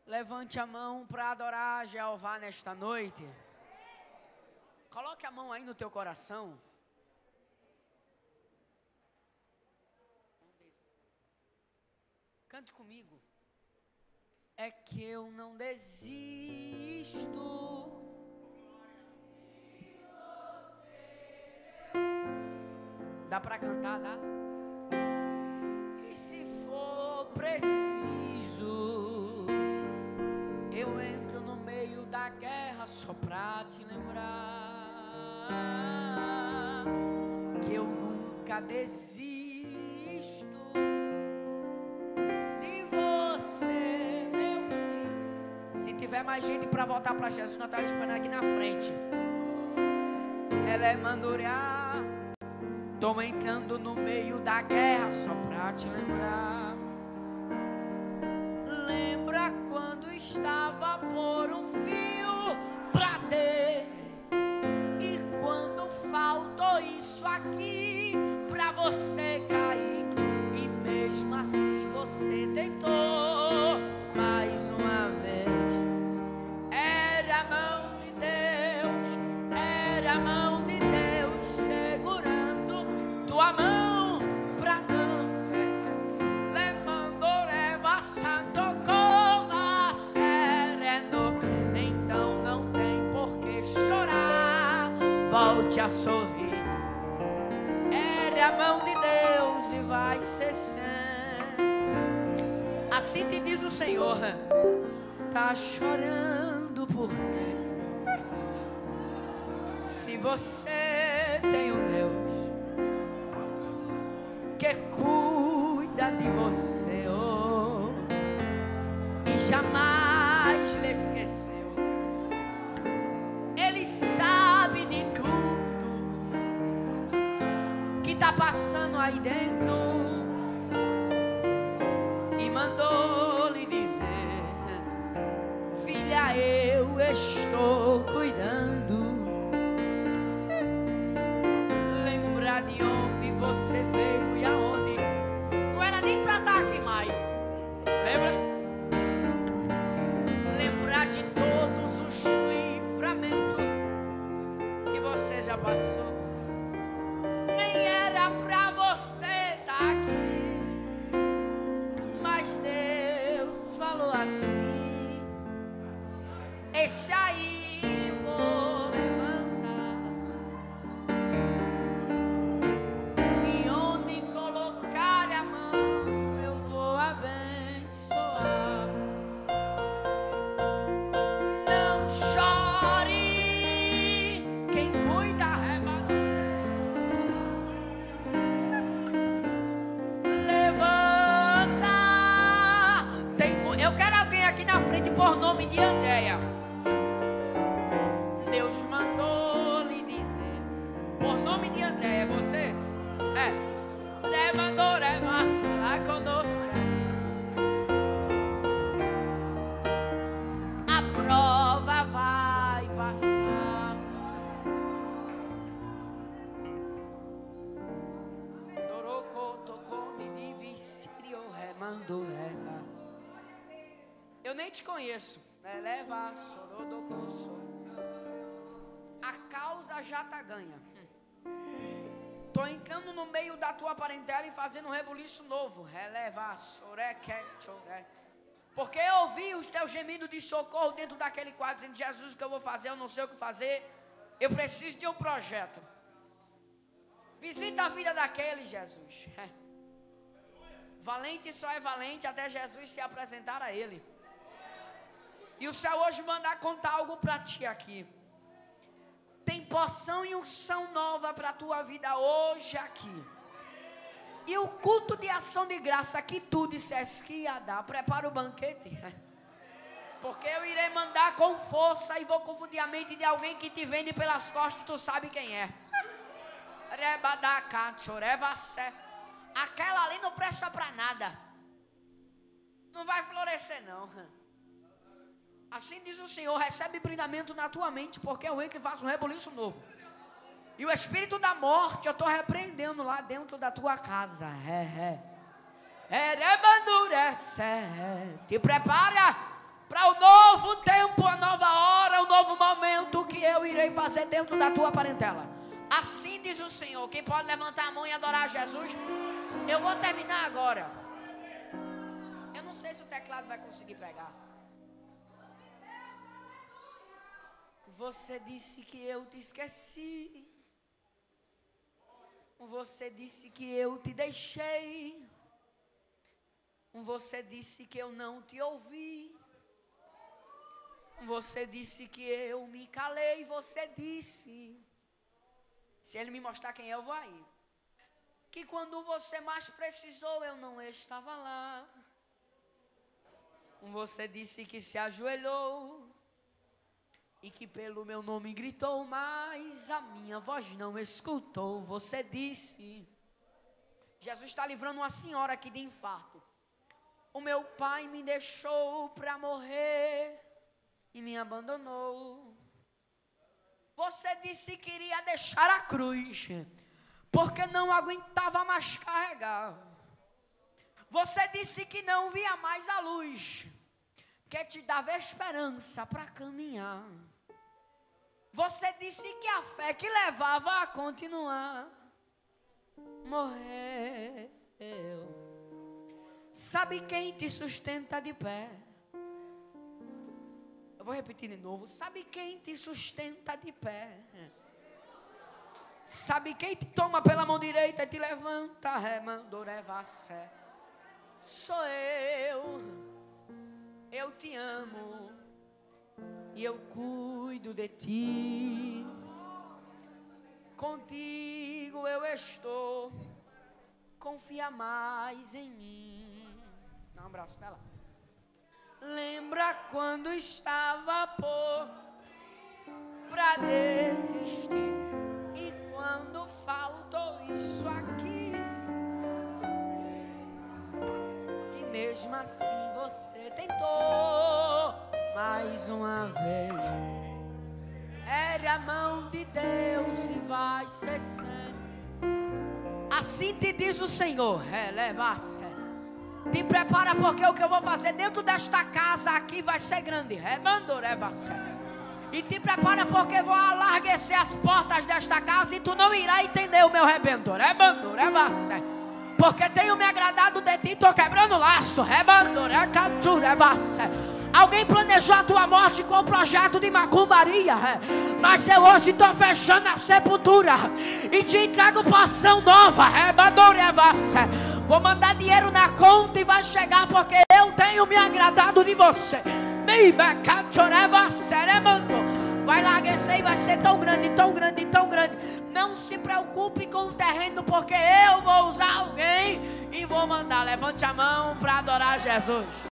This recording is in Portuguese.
Levante a mão para adorar Jeová nesta noite. Coloque a mão aí no teu coração. Cante comigo. É que eu não desisto. Dá para cantar, dá? E se for preciso, eu entro no meio da guerra só pra te lembrar que eu nunca desisto de você, meu filho. Se tiver mais gente pra voltar pra Jesus, nós estamos esperando aqui na frente. Ela é mandurear. Tô entrando no meio da guerra só pra te lembrar. Lembra quando estava por um fio pra ter, e quando faltou isso aqui pra você cair, e mesmo assim você tentou mais uma vez. Era a mão de Deus, era a mão de Deus segurando tua mão pra não le mandoreva santo coma sereno. Então não tem por que chorar, volte a sorrir. Era a mão de Deus e vai ser sempre. Assim te diz o Senhor. Tá chorando por mim? Se você tem um Deus que cuida de você, oh, e jamais lhe esqueceu. Ele sabe de tudo que tá passando aí dentro e mandou lhe dizer: filha, eu estou cuidando. Lembra de onde você veio e aonde? Não era nem pra estar aqui mais. Lembra? Lembrar de todos os livramentos que você já passou. Nem era pra você estar aqui, mas Deus falou assim: esse aí vou levantar. E onde colocar a mão eu vou abençoar. Não chore, quem cuida arrebata. Levanta. Eu quero alguém aqui na frente por nome de Andréia. Deus mandou lhe dizer, por nome de Andréia, é você? Mandou lá conosco. A prova vai passar. Eu nem te conheço. Leva sorodocoso. A causa já tá ganha. Tô entrando no meio da tua parentela e fazendo um rebuliço novo. Releva sorequechore. Porque eu ouvi os teus gemidos de socorro dentro daquele quadro, dizendo: Jesus, o que eu vou fazer? Eu não sei o que fazer. Eu preciso de um projeto. Visita a vida daquele, Jesus. Valente só é valente até Jesus se apresentar a ele. E o céu hoje mandar contar algo para ti aqui. Tem porção e unção nova para a tua vida hoje aqui. E o culto de ação de graça que tu disseste que ia dar, prepara o banquete. Porque eu irei mandar com força e vou confundir a mente de alguém que te vende pelas costas, tu sabe quem é. Aquela ali não presta para nada. Não vai florescer não. Assim diz o Senhor: recebe brindamento na tua mente, porque eu entro e faço um rebuliço novo. E o espírito da morte eu estou repreendendo lá dentro da tua casa. Te prepara para fazer dentro da tua parentela. Assim diz o Senhor. Quem pode levantar a mão e adorar Jesus? Eu vou terminar agora. Eu não sei se o teclado vai conseguir pegar. Você disse que eu te esqueci. Você disse que eu te deixei. Você disse que eu não te ouvi. Você disse que eu me calei. Você disse, se ele me mostrar quem é, eu vou aí, que quando você mais precisou eu não estava lá. Você disse que se ajoelhou e que pelo meu nome gritou, mas a minha voz não escutou. Você disse, Jesus está livrando uma senhora aqui de infarto. O meu pai me deixou para morrer e me abandonou. Você disse que iria deixar a cruz, porque não aguentava mais carregar. Você disse que não via mais a luz, que te dava esperança para caminhar. Você disse que a fé que levava a continuar morreu. Sabe quem te sustenta de pé? Eu vou repetir de novo. Sabe quem te sustenta de pé? Sabe quem te toma pela mão direita e te levanta? Remandorevassé. Sou eu te amo e eu cuido de ti. Contigo eu estou, confia mais em mim. Dá um abraço nela. Lembra quando estava pra desistir, e quando faltou isso aqui, e mesmo assim você tentou mais uma vez. Era a mão de Deus e vai ser sempre. Assim te diz o Senhor, releva-se. Te prepara, porque o que eu vou fazer dentro desta casa aqui vai ser grande. E te prepara, porque vou alarguecer as portas desta casa e tu não irá entender o meu rebentor. Porque tenho me agradado de ti, estou quebrando laço. Alguém planejou a tua morte com o projeto de macumbaria, mas eu hoje estou fechando a sepultura e te entrego porção nova. Vou mandar dinheiro na conta e vai chegar, porque eu tenho me agradado de você. Vai larguecer e vai ser tão grande, tão grande, tão grande. Não se preocupe com o terreno, porque eu vou usar alguém e vou mandar. Levante a mão para adorar Jesus.